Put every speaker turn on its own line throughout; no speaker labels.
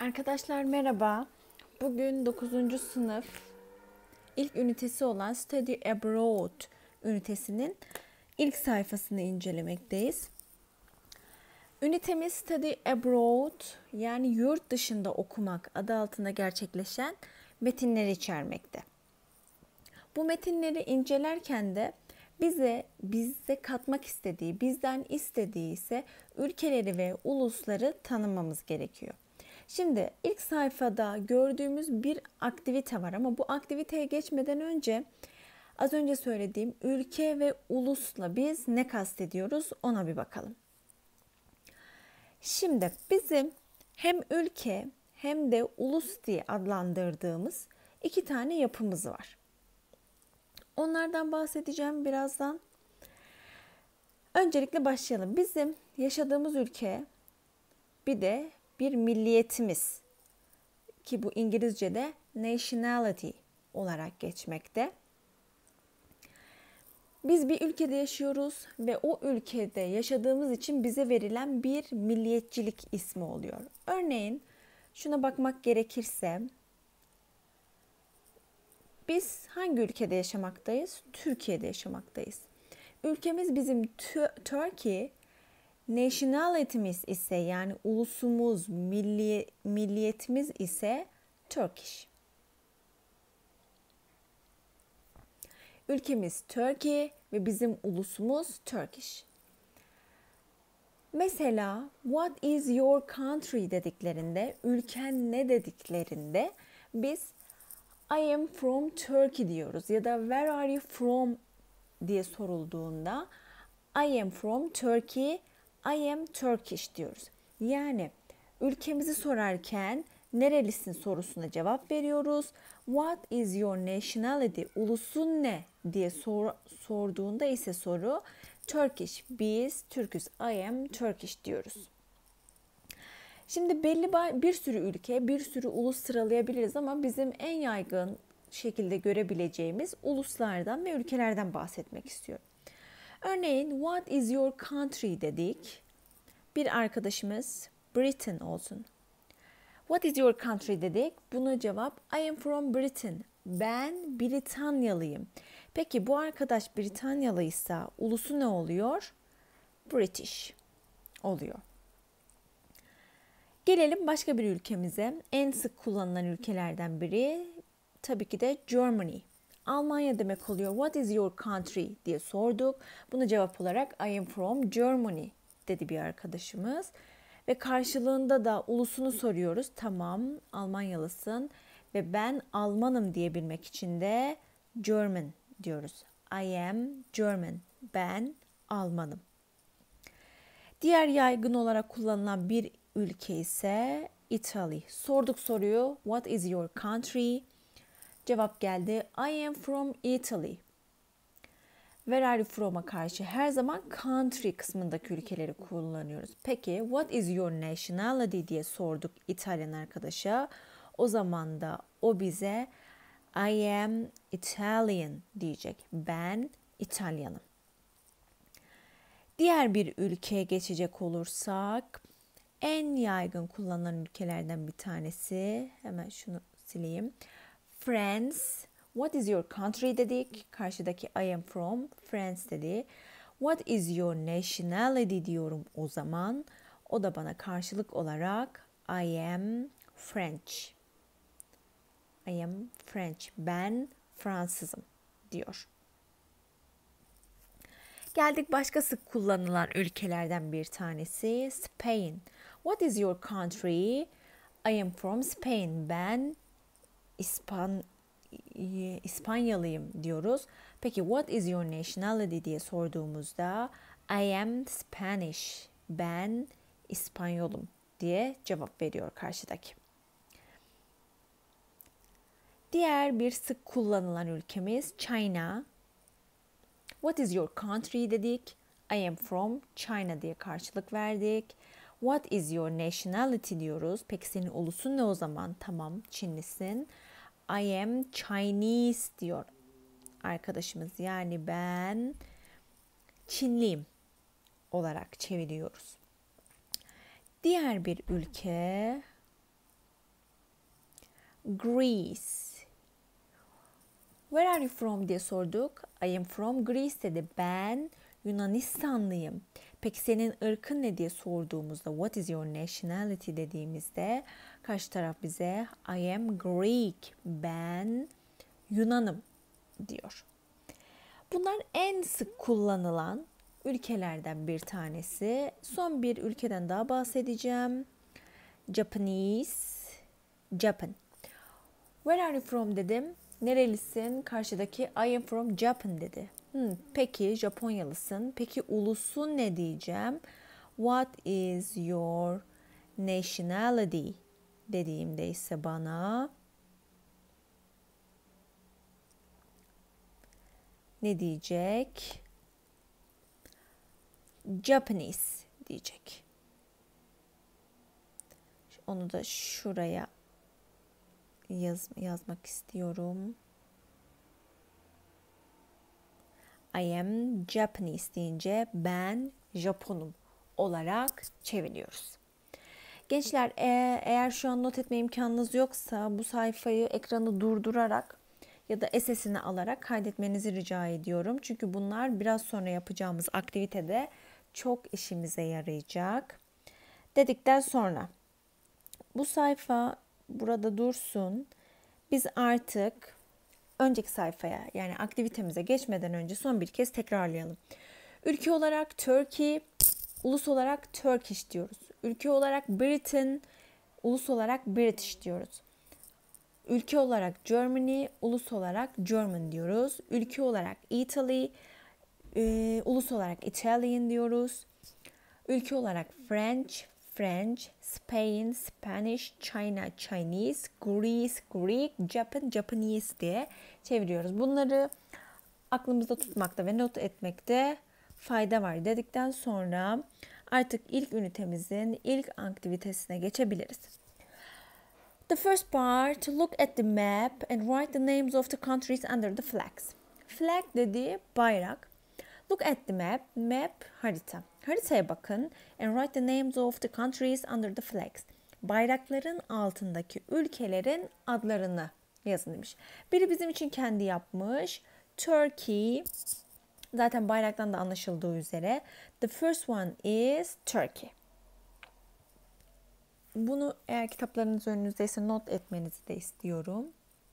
Arkadaşlar merhaba. Bugün 9. sınıf ilk ünitesi olan Study Abroad ünitesinin ilk sayfasını incelemekteyiz. Ünitemiz Study Abroad yani yurt dışında okumak adı altında gerçekleşen metinleri içermekte. Bu metinleri incelerken de bize katmak istediği, bizden istediği ise ülkeleri ve ulusları tanımamız gerekiyor. Şimdi ilk sayfada gördüğümüz bir aktivite var ama bu aktiviteye geçmeden önce az önce söylediğim ülke ve ulusla biz ne kastediyoruz ona bir bakalım. Şimdi bizim hem ülke hem de ulus diye adlandırdığımız iki tane yapımız var. Onlardan bahsedeceğim birazdan. Öncelikle başlayalım. Bizim yaşadığımız ülke bir de bir milliyetimiz ki bu İngilizce'de nationality olarak geçmekte. Biz bir ülkede yaşıyoruz ve o ülkede yaşadığımız için bize verilen bir milliyetçilik ismi oluyor. Örneğin şuna bakmak gerekirse biz hangi ülkede yaşamaktayız? Türkiye'de yaşamaktayız. Ülkemiz bizim Turkey, nationality'miz ise yani ulusumuz, milliyetimiz ise Turkish. Ülkemiz Turkey ve bizim ulusumuz Turkish. Mesela what is your country dediklerinde, ülken ne dediklerinde biz I am from Turkey diyoruz ya da where are you from diye sorulduğunda I am from Turkey, I am Turkish diyoruz. Yani ülkemizi sorarken nerelisin sorusuna cevap veriyoruz. What is your nationality? Ulusun ne diye sorduğunda ise soru Turkish. Biz Türküz. I am Turkish diyoruz. Şimdi bir sürü ülke, bir sürü ulus sıralayabiliriz ama bizim en yaygın şekilde görebileceğimiz uluslardan ve ülkelerden bahsetmek istiyorum. Örneğin what is your country dedik. Bir arkadaşımız Britain olsun. What is your country dedik. Buna cevap I am from Britain. Ben Britanyalıyım. Peki bu arkadaş Britanyalıysa ulusu ne oluyor? British oluyor. Gelelim başka bir ülkemize. En sık kullanılan ülkelerden biri tabii ki de Germany. Almanya demek oluyor. What is your country diye sorduk. Buna cevap olarak I am from Germany dedi bir arkadaşımız. Ve karşılığında da ulusunu soruyoruz. Tamam, Almanyalısın ve ben Almanım diyebilmek için de German diyoruz. I am German. Ben Almanım. Diğer yaygın olarak kullanılan bir ülke ise Italy. Sorduk soruyu. What is your country? Cevap geldi. I am from Italy. Where are you from'a karşı her zaman country kısmındaki ülkeleri kullanıyoruz. Peki what is your nationality diye sorduk İtalyan arkadaşa. O zaman da o bize I am Italian diyecek. Ben İtalyanım. Diğer bir ülkeye geçecek olursak en yaygın kullanılan ülkelerden bir tanesi. Hemen şunu sileyim. France. What is your country dedik. Karşıdaki I am from France dedi. What is your nationality diyorum o zaman. O da bana karşılık olarak I am French. I am French. Ben Fransızım diyor. Geldik başka sık kullanılan ülkelerden bir tanesi Spain. What is your country? I am from Spain. Ben İspanyalıyım diyoruz. Peki what is your nationality diye sorduğumuzda I am Spanish. Ben İspanyolum diye cevap veriyor karşıdaki. Diğer bir sık kullanılan ülkemiz China. What is your country dedik. I am from China diye karşılık verdik. What is your nationality diyoruz. Peki senin ulusun ne o zaman? Tamam, Çinlisin. I am Chinese diyor arkadaşımız. Yani ben Çinliyim olarak çeviriyoruz. Diğer bir ülke Greece. Where are you from diye sorduk. I am from Greece dedi. Ben Yunanistanlıyım. Peki senin ırkın ne diye sorduğumuzda what is your nationality dediğimizde karşı taraf bize I am Greek. Ben Yunanım diyor. Bunlar en sık kullanılan ülkelerden bir tanesi. Son bir ülkeden daha bahsedeceğim. Japanese. Japan. Where are you from dedim. Nerelisin? Karşıdaki I am from Japan dedi. Peki Japonyalısın. Peki ulusun ne diyeceğim? What is your nationality dediğimde ise bana ne diyecek? Japanese diyecek. Onu da şuraya yazmak istiyorum. I am Japanese deyince ben Japonum olarak çeviriyoruz. Gençler eğer şu an not etme imkanınız yoksa bu sayfayı ekranı durdurarak ya da SS'ini alarak kaydetmenizi rica ediyorum. Çünkü bunlar biraz sonra yapacağımız aktivitede çok işimize yarayacak. Dedikten sonra bu sayfa burada dursun. Biz artık önceki sayfaya yani aktivitemize geçmeden önce son bir kez tekrarlayalım. Ülke olarak Turkey, ulus olarak Turkish diyoruz. Ülke olarak Britain, ulus olarak British diyoruz. Ülke olarak Germany, ulus olarak German diyoruz. Ülke olarak Italy, ulus olarak Italian diyoruz. Ülke olarak French, Spain, Spanish, China, Chinese, Greece, Greek, Japan, Japanese diye çeviriyoruz. Bunları aklımızda tutmakta ve not etmekte fayda var dedikten sonra artık ilk ünitemizin ilk aktivitesine geçebiliriz. The first part, look at the map and write the names of the countries under the flags. Flag dediği bayrak. Look at the map. Map harita. Haritaya bakın and write the names of the countries under the flags. Bayrakların altındaki ülkelerin adlarını yazın demiş. Biri bizim için kendi yapmış. Turkey. Zaten bayraktan da anlaşıldığı üzere. The first one is Turkey. Bunu eğer kitaplarınız önünüzdeyse not etmenizi de istiyorum.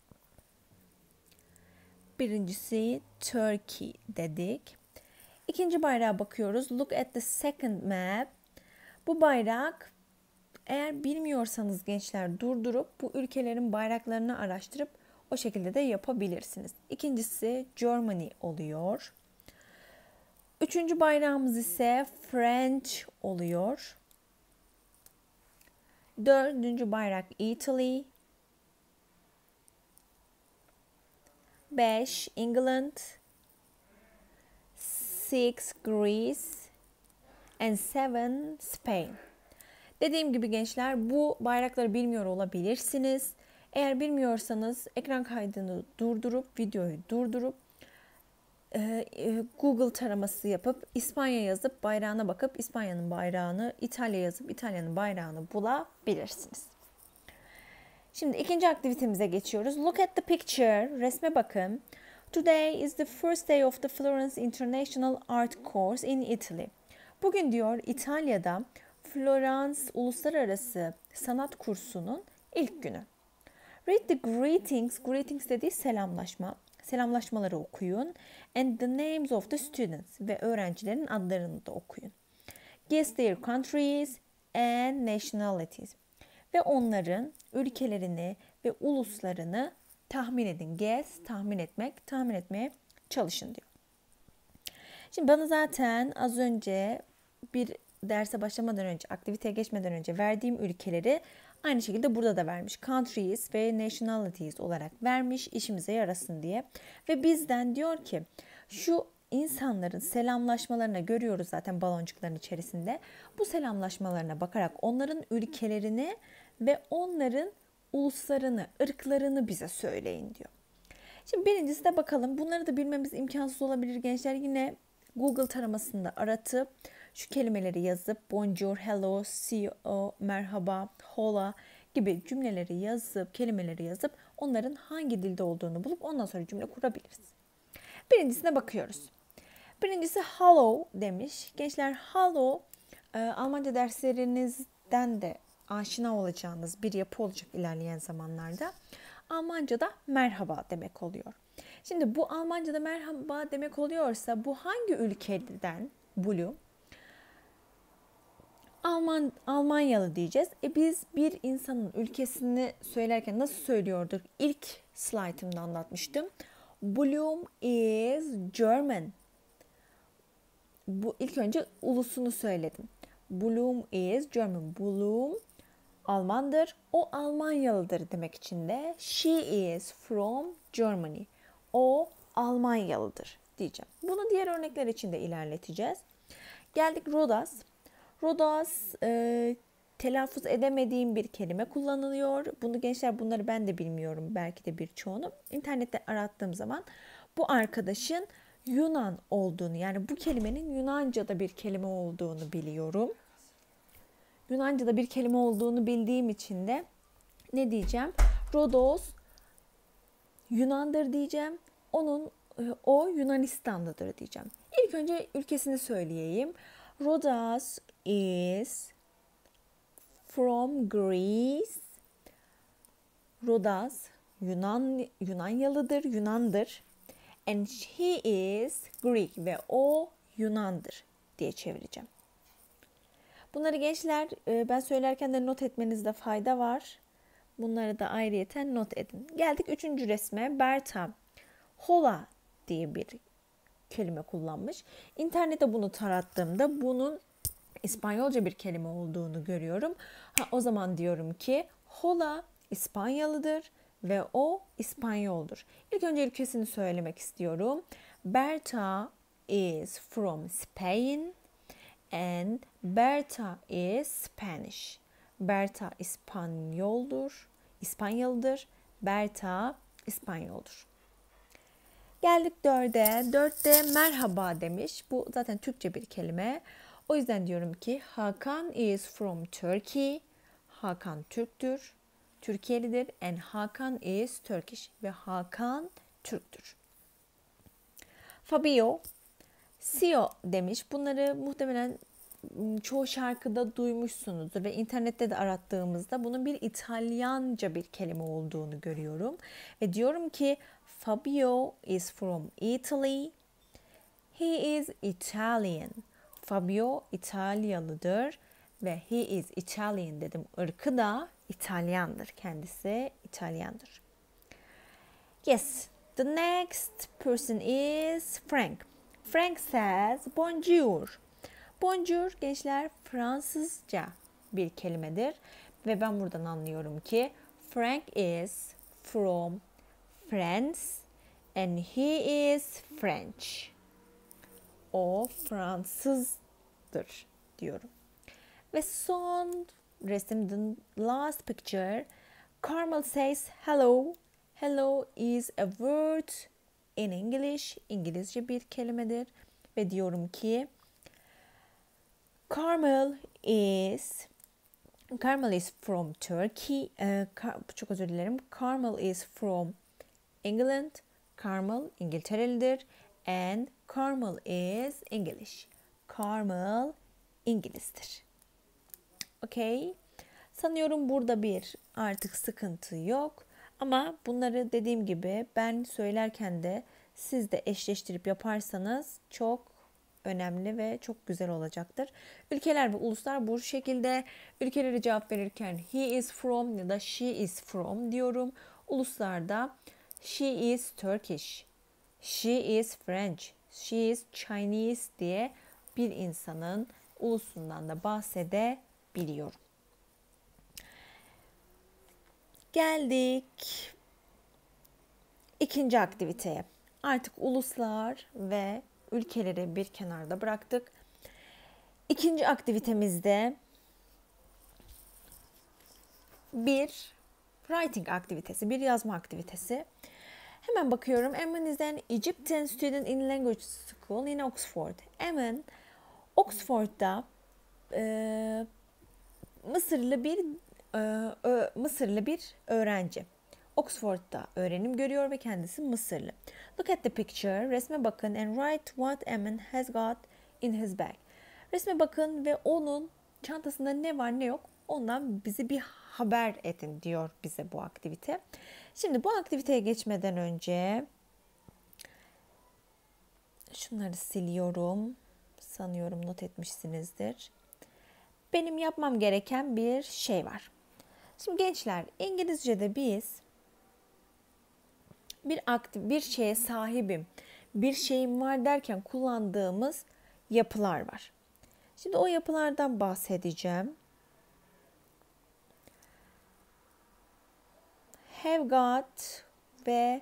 Birincisi Turkey dedik. İkinci bayrağa bakıyoruz. Look at the second map. Bu bayrak eğer bilmiyorsanız gençler durdurup bu ülkelerin bayraklarını araştırıp o şekilde de yapabilirsiniz. İkincisi Germany oluyor. Üçüncü bayrağımız ise French oluyor. Dördüncü bayrak Italy. 5 England. 6 Greece. And 7 Spain. Dediğim gibi gençler bu bayrakları bilmiyor olabilirsiniz. Eğer bilmiyorsanız ekran kaydını durdurup videoyu durdurup Google taraması yapıp İspanya yazıp bayrağına bakıp İspanya'nın bayrağını, İtalya yazıp İtalya'nın bayrağını bulabilirsiniz. Şimdi ikinci aktivitemize geçiyoruz. Look at the picture. Resme bakın. Today is the first day of the Florence International Art Course in Italy. Bugün diyor İtalya'da Florence Uluslararası Sanat Kursu'nun ilk günü. Read the greetings. Greetings dediği selamlaşma. Selamlaşmaları okuyun. And the names of the students. Ve öğrencilerin adlarını da okuyun. Guess their countries and nationalities. Ve onların ülkelerini ve uluslarını tahmin edin. Guess, tahmin etmek, tahmin etmeye çalışın diyor. Şimdi bana zaten az önce bir derse başlamadan önce, aktiviteye geçmeden önce verdiğim ülkeleri aynı şekilde burada da vermiş. Countries ve nationalities olarak vermiş işimize yarasın diye. Ve bizden diyor ki şu insanların selamlaşmalarına görüyoruz zaten baloncukların içerisinde. Bu selamlaşmalarına bakarak onların ülkelerini ve onların uluslarını, ırklarını bize söyleyin diyor. Şimdi birincisi de bakalım. Bunları da bilmemiz imkansız olabilir gençler. Yine Google taramasında aratıp şu kelimeleri yazıp bonjour, hello, see you, merhaba, hola gibi cümleleri yazıp, kelimeleri yazıp onların hangi dilde olduğunu bulup ondan sonra cümle kurabiliriz. Birincisine bakıyoruz. Birincisi hello demiş. Gençler hello Almanca derslerinizden de aşina olacağınız bir yapı olacak ilerleyen zamanlarda. Almanca'da merhaba demek oluyor. Şimdi bu Almanca'da merhaba demek oluyorsa bu hangi ülkeden Blue? Almanyalı diyeceğiz. Biz bir insanın ülkesini söylerken nasıl söylüyorduk? İlk slaytımda anlatmıştım. Bloom is German. Bu ilk önce ulusunu söyledim. Bloom is German. Bloom Almandır. O Almanyalıdır demek için de she is from Germany. O Almanyalıdır diyeceğim. Bunu diğer örnekler için de ilerleteceğiz. Geldik Rodas. Rodas telaffuz edemediğim bir kelime kullanılıyor. Bunu gençler bunları ben de bilmiyorum. Belki de birçoğunu. İnternette arattığım zaman bu arkadaşın Yunan olduğunu, yani bu kelimenin Yunanca'da bir kelime olduğunu biliyorum. Yunanca'da bir kelime olduğunu bildiğim için de ne diyeceğim? Rodos Yunan'dır diyeceğim. O Yunanistan'dadır diyeceğim. İlk önce ülkesini söyleyeyim. Rodos is from Greece. Rodas Yunanyalıdır, Yunan'dır. And he is Greek ve o Yunan'dır diye çevireceğim. Bunları gençler ben söylerken de not etmenizde fayda var. Bunları da ayrıyeten not edin. Geldik üçüncü resme. Berta hola diye bir kelime kullanmış. İnternette bunu tarattığımda bunun İspanyolca bir kelime olduğunu görüyorum. O zaman diyorum ki hola İspanyalıdır ve o İspanyoldur. İlk önce ülkesini söylemek istiyorum. Berta is from Spain and Berta is Spanish. Berta İspanyoldur. Berta İspanyoldur. Geldik dörde. Dörtte merhaba demiş. Bu zaten Türkçe bir kelime. O yüzden diyorum ki Hakan is from Turkey. Hakan Türktür. Türkiye'lidir. And Hakan is Turkish. Ve Hakan Türktür. Fabio, Sio demiş. Bunları muhtemelen çoğu şarkıda duymuşsunuzdur ve internette de arattığımızda bunun bir İtalyanca bir kelime olduğunu görüyorum. Ve diyorum ki Fabio is from Italy. He is Italian. Fabio İtalyalıdır ve he is Italian dedim. Irkı da İtalyandır. Kendisi İtalyandır. Yes, the next person is Frank. Frank says bonjour. Bonjour gençler Fransızca bir kelimedir ve ben buradan anlıyorum ki Frank is from France and he is French. O Fransızdır diyorum. Ve son resim, the last picture. Carmel says hello. Hello is a word in English. İngilizce bir kelimedir. Ve diyorum ki Carmel is from Turkey. Çok özür dilerim. Carmel is from England. Carmel İngilterelidir. And Carmel is English. Carmel İngilizdir. Okay. Sanıyorum burada bir artık sıkıntı yok. Ama bunları dediğim gibi ben söylerken de siz de eşleştirip yaparsanız çok önemli ve çok güzel olacaktır. Ülkeler ve uluslar bu şekilde. Ülkelere cevap verirken he is from ya da she is from diyorum. Uluslarda she is Turkish, she is French, she is Chinese diye bir insanın ulusundan da bahsedebiliyorum. Geldik ikinci aktiviteye. Artık uluslar ve ülkeleri bir kenarda bıraktık. İkinci aktivitemizde bir writing aktivitesi, bir yazma aktivitesi. Hemen bakıyorum. Emin is an Egyptian student in language school in Oxford. Emin Oxford'da Mısırlı bir Mısırlı bir öğrenci. Oxford'da öğrenim görüyor ve kendisi Mısırlı. Look at the picture. Resme bakın and write what Emin has got in his bag. Resme bakın ve onun çantasında ne var ne yok ondan bize bir haber edin diyor bize bu aktivite. Şimdi bu aktiviteye geçmeden önce şunları siliyorum. Sanıyorum not etmişsinizdir. Benim yapmam gereken bir şey var. Şimdi gençler, İngilizce'de biz bir şeye sahibim, bir şeyim var derken kullandığımız yapılar var. Şimdi o yapılardan bahsedeceğim. Have got ve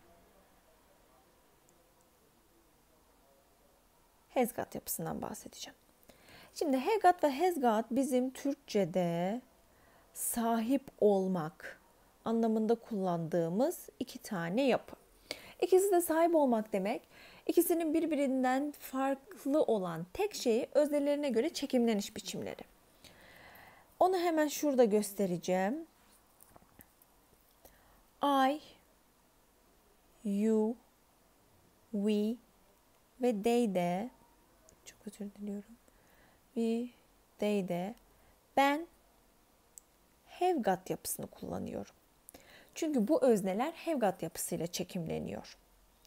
has got yapısından bahsedeceğim. Şimdi have got ve has got bizim Türkçe'de sahip olmak anlamında kullandığımız iki tane yapı. İkisi de sahip olmak demek. İkisinin birbirinden farklı olan tek şeyi öznelerine göre çekimleniş biçimleri. Onu hemen şurada göstereceğim. I, you, we ve they de, çok özür diliyorum. We, they de ben have got yapısını kullanıyorum. Çünkü bu özneler have got yapısıyla çekimleniyor.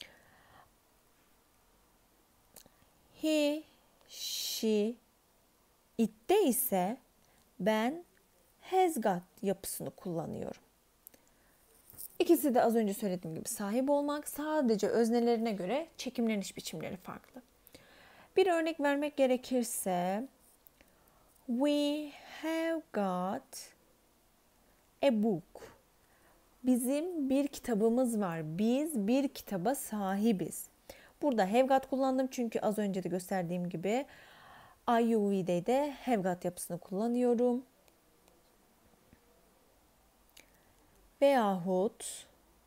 He, she, it'te ise ben has got yapısını kullanıyorum. İkisi de az önce söylediğim gibi sahip olmak, sadece öznelerine göre çekimleniş biçimleri farklı. Bir örnek vermek gerekirse we have got a book. Bizim bir kitabımız var. Biz bir kitaba sahibiz. Burada have got kullandım çünkü az önce de gösterdiğim gibi IUV'de de have got yapısını kullanıyorum. Veyahut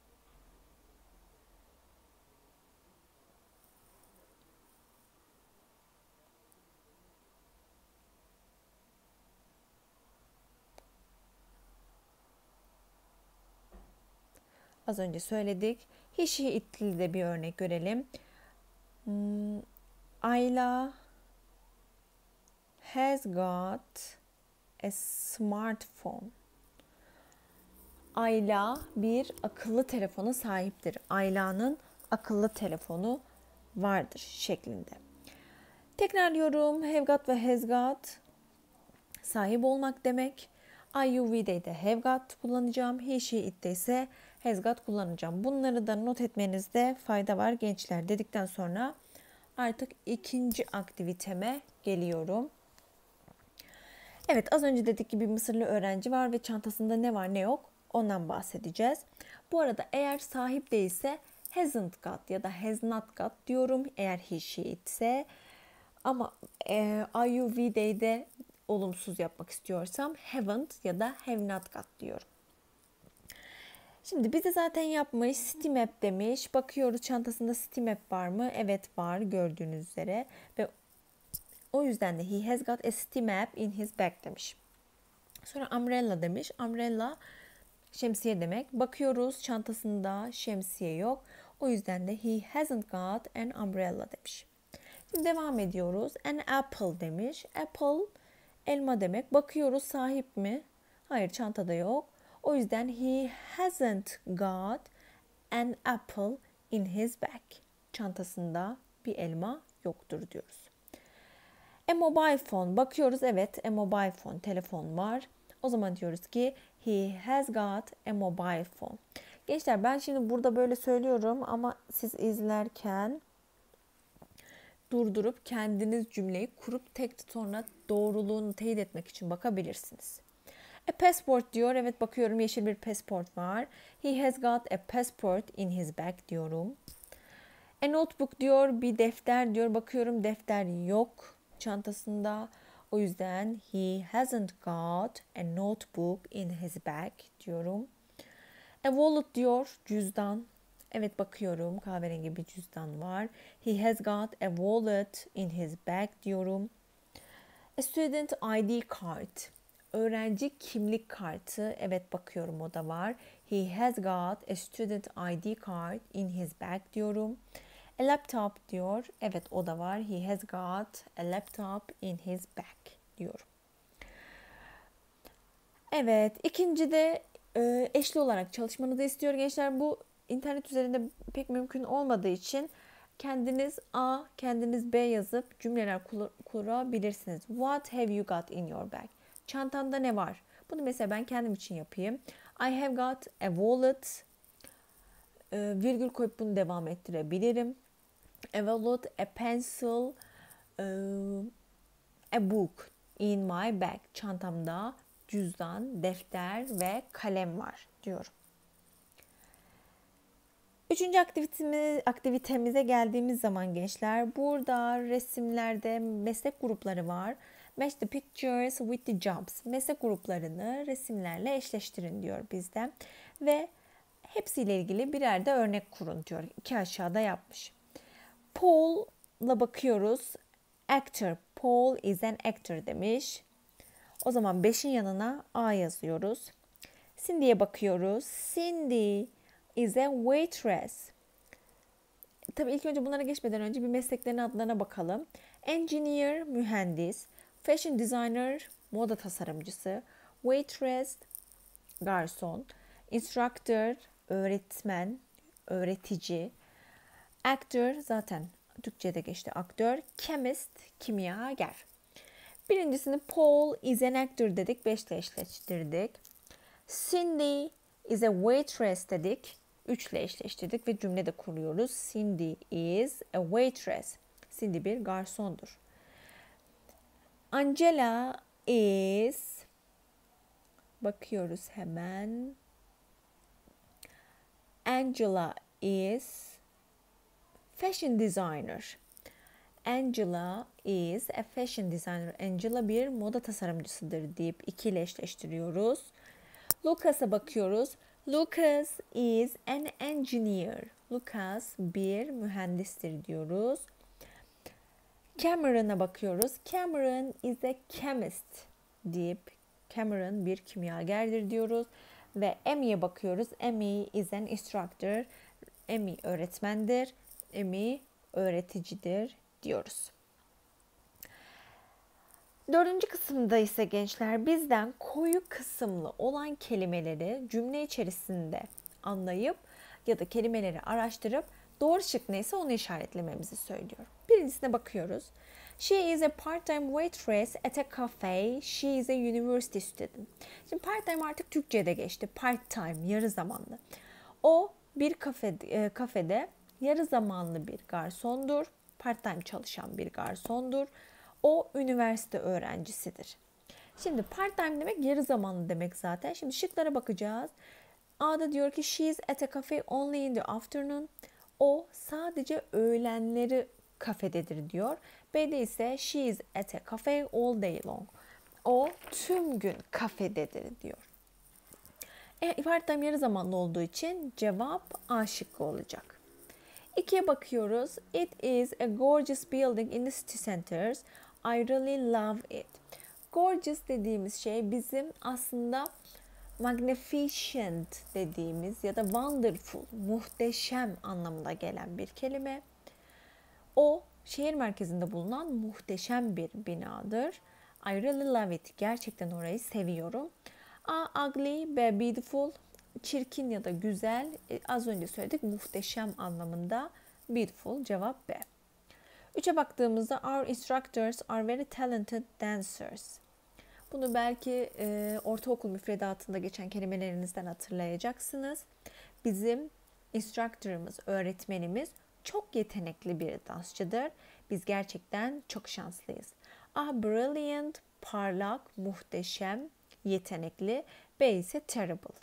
az önce söyledik. He, she, it'li de bir örnek görelim. Ayla has got a smartphone. Ayla bir akıllı telefona sahiptir. Ayla'nın akıllı telefonu vardır şeklinde. Tekrarlıyorum. Have got ve has got sahip olmak demek. IUV'de de have got kullanacağım. He, she, it'te ise has got kullanacağım. Bunları da not etmenizde fayda var gençler dedikten sonra artık ikinci aktiviteme geliyorum. Evet, az önce dedik ki bir Mısırlı öğrenci var ve çantasında ne var ne yok ondan bahsedeceğiz. Bu arada eğer sahip değilse hasn't got ya da has not got diyorum eğer he, she, it ise. Ama IUV'de de olumsuz yapmak istiyorsam haven't ya da have not got diyorum. Şimdi bize zaten yapmış, City Map demiş. Bakıyoruz çantasında City Map var mı? Evet var gördüğünüz üzere. Ve o yüzden de he has got a City Map in his bag demiş. Sonra umbrella demiş. Umbrella şemsiye demek. Bakıyoruz çantasında şemsiye yok. O yüzden de he hasn't got an umbrella demiş. Şimdi devam ediyoruz. An apple demiş. Apple elma demek. Bakıyoruz sahip mi? Hayır çantada yok. O yüzden he hasn't got an apple in his bag. Çantasında bir elma yoktur diyoruz. A mobile phone. Bakıyoruz evet a mobile phone telefon var. O zaman diyoruz ki he has got a mobile phone. Gençler ben şimdi burada böyle söylüyorum ama siz izlerken durdurup kendiniz cümleyi kurup tek sonra doğruluğunu teyit etmek için bakabilirsiniz. A passport diyor. Evet bakıyorum yeşil bir passport var. He has got a passport in his bag diyorum. A notebook diyor. Bir defter diyor. Bakıyorum defter yok çantasında. O yüzden he hasn't got a notebook in his bag diyorum. A wallet diyor. Cüzdan. Evet bakıyorum kahverengi bir cüzdan var. He has got a wallet in his bag diyorum. A student ID card. öğrenci kimlik kartı. Evet, bakıyorum, o da var. He has got a student ID card in his bag diyorum. A laptop diyor. Evet, o da var. He has got a laptop in his bag diyorum. Evet, ikinci de eşli olarak çalışmanızı istiyor gençler. Bu internet üzerinde pek mümkün olmadığı için kendiniz A, kendiniz B yazıp cümleler kurabilirsiniz. What have you got in your bag? Çantanda ne var? Bunu mesela ben kendim için yapayım. I have got a wallet. Virgül koyup bunu devam ettirebilirim. A wallet, a pencil, a book in my bag. Çantamda cüzdan, defter ve kalem var diyorum. Üçüncü aktivitemize geldiğimiz zaman gençler, burada resimlerde meslek grupları var. Match the pictures with the jobs. Meslek gruplarını resimlerle eşleştirin diyor bizden. Ve hepsiyle ilgili birer de örnek kurun diyor. İki aşağıda yapmış. Paul'la bakıyoruz. Actor. Paul is an actor demiş. O zaman 5'in yanına A yazıyoruz. Cindy'ye bakıyoruz. Cindy is a waitress. Tabii ilk önce bunlara geçmeden önce bir mesleklerin adlarına bakalım. Engineer, mühendis. Fashion designer, moda tasarımcısı. Waitress, garson. Instructor, öğretmen, öğretici. Actor, zaten Türkçe'de geçti, aktör. Chemist, kimyager. Birincisini Paul is an actor dedik. 5 ile eşleştirdik. Cindy is a waitress dedik. 3 ile eşleştirdik ve cümlede kuruyoruz. Cindy is a waitress. Cindy bir garsondur. Angela is, bakıyoruz hemen. Angela is fashion designer. Angela is a fashion designer. Angela bir moda tasarımcısıdır deyip 2 ile eşleştiriyoruz. Lucas'a bakıyoruz. Lucas is an engineer. Lucas bir mühendistir diyoruz. Cameron'a bakıyoruz. Cameron is a chemist deyip Cameron bir kimyagerdir diyoruz. Ve Emmy'ye bakıyoruz. Emmy is an instructor. Emmy öğretmendir. Emmy öğreticidir diyoruz. Dördüncü kısımda ise gençler bizden koyu kısımlı olan kelimeleri cümle içerisinde anlayıp ya da kelimeleri araştırıp doğru şık neyse onu işaretlememizi söylüyor. Birincisine bakıyoruz. She is a part-time waitress at a cafe. She is a university student. Şimdi part-time artık Türkçe'de geçti. Part-time, yarı zamanlı. O bir kafede yarı zamanlı bir garsondur. Part-time çalışan bir garsondur. O üniversite öğrencisidir. Şimdi part-time demek yarı zamanlı demek zaten. Şimdi şıklara bakacağız. A'da diyor ki she is at a cafe only in the afternoon. O sadece öğlenleri kafededir diyor. B'de ise she is at a cafe all day long. O tüm gün kafededir diyor. Part-time yarı zamanlı olduğu için cevap A şıkkı olacak. 2'ye bakıyoruz. It is a gorgeous building in the city centers. I really love it. Gorgeous dediğimiz şey bizim aslında magnificent dediğimiz ya da wonderful, muhteşem anlamına gelen bir kelime. O şehir merkezinde bulunan muhteşem bir binadır. I really love it. Gerçekten orayı seviyorum. A, ugly, B, beautiful. Çirkin ya da güzel. Az önce söyledik, muhteşem anlamında. Beautiful, cevap B. 3'e baktığımızda our instructors are very talented dancers. Bunu belki ortaokul müfredatında geçen kelimelerinizden hatırlayacaksınız. Bizim instructor'ımız, öğretmenimiz çok yetenekli bir dansçıdır. Biz gerçekten çok şanslıyız. A, brilliant, parlak, muhteşem, yetenekli. B ise terrible,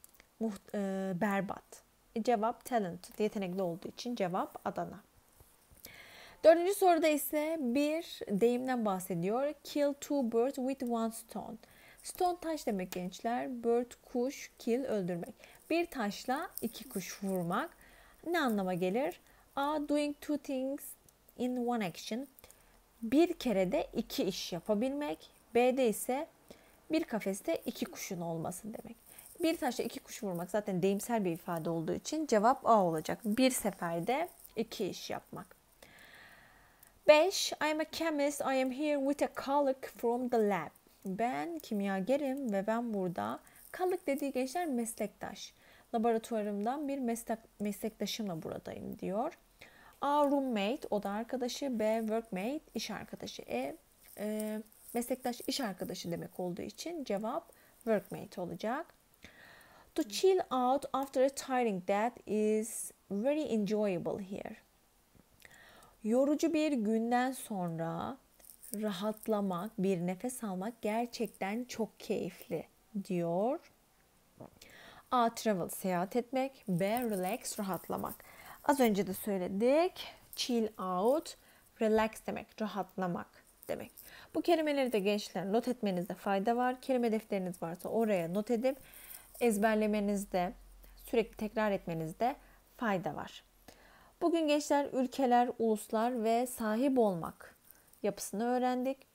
berbat. Cevap talented, yetenekli olduğu için cevap Adana. Dördüncü soruda ise bir deyimden bahsediyor. Kill two birds with one stone. Stone taş demek gençler. Bird kuş, kill öldürmek. Bir taşla iki kuş vurmak. Ne anlama gelir? A, doing two things in one action. Bir kerede iki iş yapabilmek. B'de ise Bir kafeste iki kuşun olması demek. Bir taşla iki kuş vurmak zaten deyimsel bir ifade olduğu için cevap A olacak. Bir seferde iki iş yapmak. 5. I am a chemist. I am here with a colleague from the lab. Ben kimyagerim ve ben burada. Colleague dediği gençler meslektaş. Laboratuvarımdan bir meslektaşımla buradayım diyor. A. Roommate, oda arkadaşı. B. Workmate, iş arkadaşı. Meslektaş iş arkadaşı demek olduğu için cevap workmate olacak. To chill out after a tiring day is very enjoyable here. Yorucu bir günden sonra rahatlamak, bir nefes almak gerçekten çok keyifli diyor. A. Travel, seyahat etmek. B. Relax, rahatlamak. Az önce de söyledik. Chill out, relax demek, rahatlamak demek. Bu kelimeleri de gençler not etmenizde fayda var. Kelime defteriniz varsa oraya not edip ezberlemenizde, sürekli tekrar etmenizde fayda var. Bugün gençler ülkeler, uluslar ve sahip olmak yapısını öğrendik.